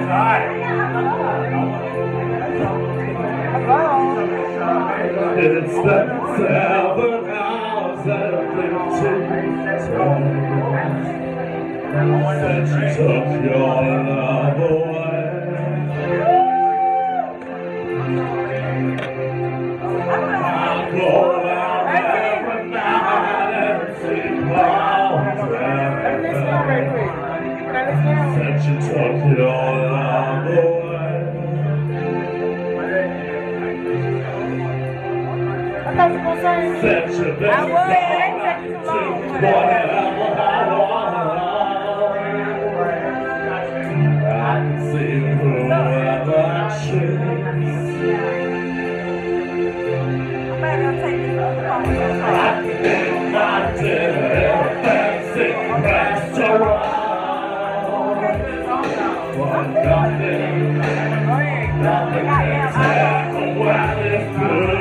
It's been 7 hours and 15 since you took your love away. I'll go out every night and sleep all day since you took your love away. Since you've been gone, I can do whatever I want. I can see whoever I choose. I can eat my dinner in a fancy restaurant. But nothing can take away this good.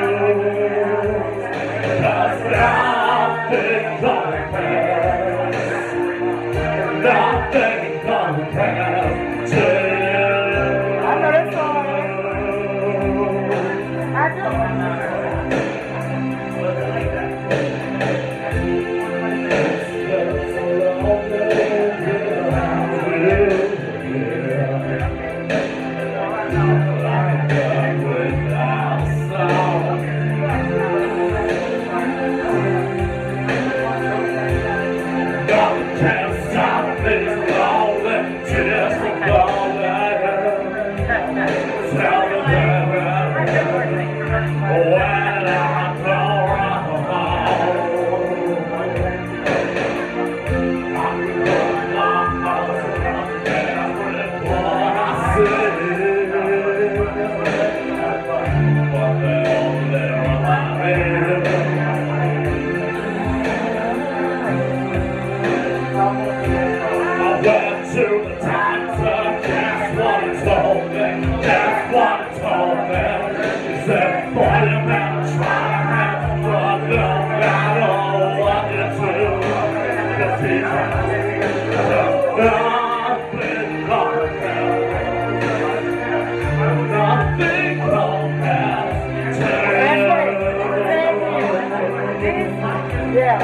Nothing compares to you. I know that song. I do. Can't stop this lonely tears from falling. Tell me when I go home. I put my heart in everyone I see, but they only remind me. To the doctor, that's what he told me, that's what he told me. He said, boy, you better try to have fun, no matter what you do. Cause he said, nothing compares to you. Yeah.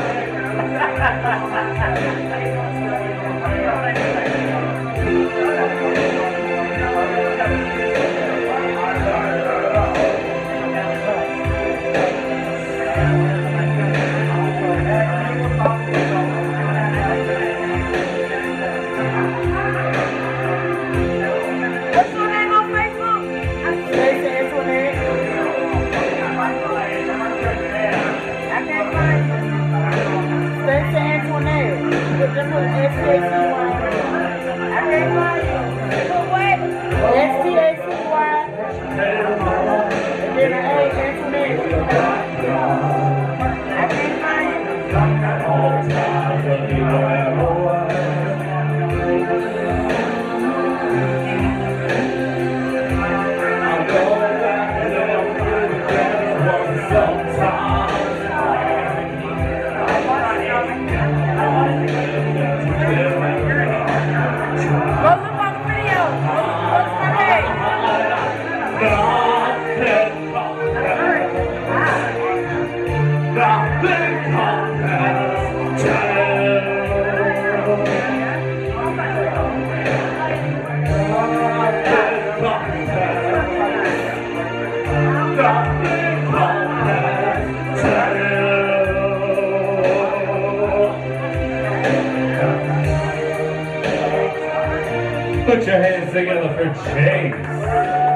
Put your hands together for James.